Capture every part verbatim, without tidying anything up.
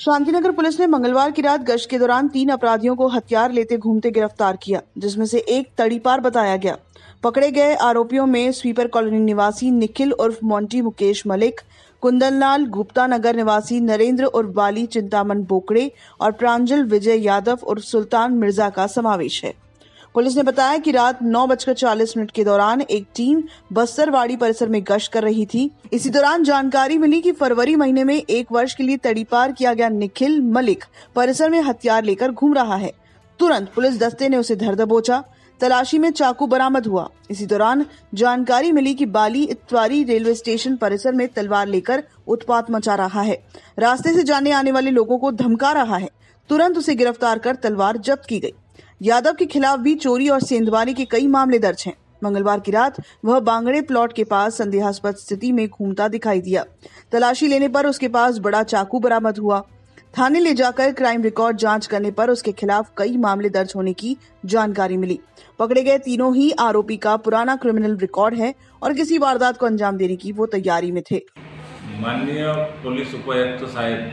Shantinagar police ने मंगलवार की रात गश्त के दौरान तीन अपराधियों को हथियार लेते घूमते गिरफ्तार किया, जिसमें से एक तड़ीपार बताया गया। पकड़े गए आरोपियों में स्वीपर कॉलोनी निवासी निखिल उर्फ मोंटी मुकेश मलिक, कुंदनलाल गुप्ता नगर निवासी नरेंद्र उर्फ बाली चिंतामन बोकड़े और प्रांजल विजय यादव उर्फ सुल्तान मिर्जा का समावेश है। पुलिस ने बताया कि रात नौ बजकर चालीस मिनट के दौरान एक टीम बस्तरवाड़ी परिसर में गश्त कर रही थी। इसी दौरान जानकारी मिली कि फरवरी महीने में एक वर्ष के लिए तड़ीपार किया गया निखिल मलिक परिसर में हथियार लेकर घूम रहा है। तुरंत पुलिस दस्ते ने उसे धर दबोचा। तलाशी में चाकू बरामद हुआ। इसी दौरान जानकारी मिली कि बाली इतवारी रेलवे स्टेशन परिसर में तलवार लेकर उत्पात मचा रहा है। रास्ते से जाने आने वाले लोगों को धमका रहा है। तुरंत उसे गिरफ्तार कर तलवार जब्त की गई। यादव के खिलाफ भी चोरी और सेंधमारी के कई मामले दर्ज हैं। मंगलवार की रात वह बांगड़े प्लॉट के पास संदेहास्पद स्थिति में घूमता दिखाई दिया। तलाशी लेने पर उसके पास बड़ा चाकू बरामद हुआ। थाने ले जाकर क्राइम रिकॉर्ड जांच करने पर उसके खिलाफ कई मामले दर्ज होने की जानकारी मिली। पकड़े गए तीनों ही आरोपी का पुराना क्रिमिनल रिकॉर्ड है और किसी वारदात को अंजाम देने की वो तैयारी में थे। माननीय पोलीस उपायुक्त साहेब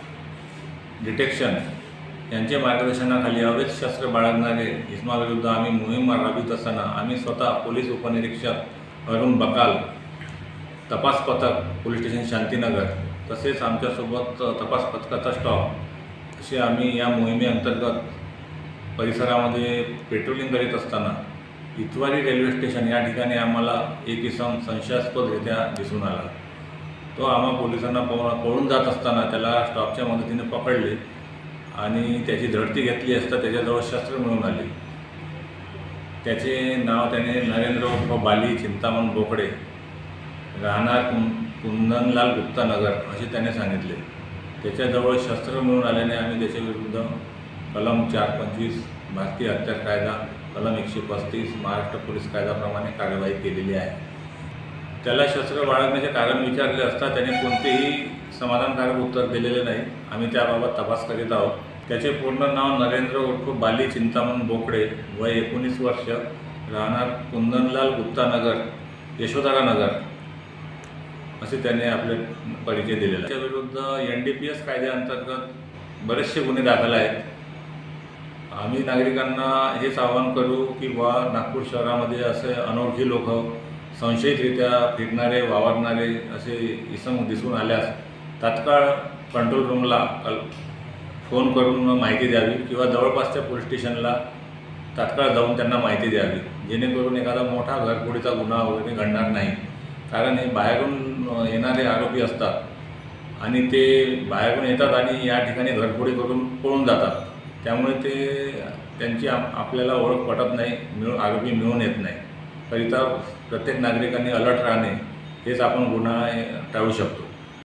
डिटेक्शन यांच्या मार्गदर्शनाखाली अवैध शस्त्र बाळगणारे इसमाविरुद्ध आम्ही मोहीम राबवित असताना आम्ही स्वतः पोलीस उपनिरीक्षक अरुण बकाल, तपास पथक पोलीस स्टेशन शांतीनगर तसेच आमच्यासोबत तपास पथकाचा स्टॉप असे आम्ही या मोहिमेअंतर्गत परिसरामध्ये पेट्रोलिंग करीत असताना इतवारी रेल्वे स्टेशन या ठिकाणी आम्हाला एक इसम संशयास्पदरित्या दिसून आला। तो आम्हा पोलिसांना पळून जात असताना त्याला स्टॉपच्या मदतीने पकडले आणि त्याची झडती घेतली असता त्याच्याजवळ शस्त्र मिळून आले। त्याचे नाव त्याने नरेंद्र उर्फ बाली चिंतामन बोकडे राहणार कुंदनलाल गुप्ता नगर असे त्याने सांगितले। त्याच्याजवळ शस्त्र मिळून आल्याने आम्ही त्याच्या विरुद्ध कलम चार पंचवीस भारतीय हत्यार कायदा कलम एकशे पस्तीस महाराष्ट्र पोलीस कायद्याप्रमाणे कार्यवाही केलेली आहे। त्याला शस्त्र बाळगण्याचे कारण विचारले असता त्याने कोणतेही समाधानकारक उत्तर दिलेले नाही। आम्ही त्याबाबत तपास करीत आहोत। त्याचे पूर्ण नाव नरेंद्र उर्फ बाली चिंतामन बोकडे, वय एकोणीस वर्ष, राहणार कुंदनलाल गुप्ता नगर यशोधरा नगर असे त्याने आपले परिचय दिलेला आहे। त्याविरुद्ध एन डी पी एस कायद्याअंतर्गत बरेचसे गुन्हे दाखल आहेत। आम्ही नागरिकांना हेच आवाहन करू की वा नागपूर शहरामध्ये असे अनोळखी लोक संशयितरित्या फिरणारे वावरणारे असे इसम दिसून आल्यास तात्काळ कंट्रोल रूमला फोन करून माहिती द्यावी किंवा जवळपासच्या पोलीस स्टेशनला तात्काळ जाऊन त्यांना माहिती द्यावी, जेणेकरून एखादा मोठा घरफोडीचा गुन्हा वगैरे घडणार नाही। कारण हे बाहेरून येणारे आरोपी असतात आणि ते बाहेरून येतात आणि या ठिकाणी घरफोडी करून पळून जातात। त्यामुळे ते त्यांची आपल्याला ओळख पटत नाही, मिळून आरोपी मिळून येत नाही। करिता प्रत्येक नागरिकांनी अलर्ट राहणे हेच आपण गुन्हा टाळू शकतो।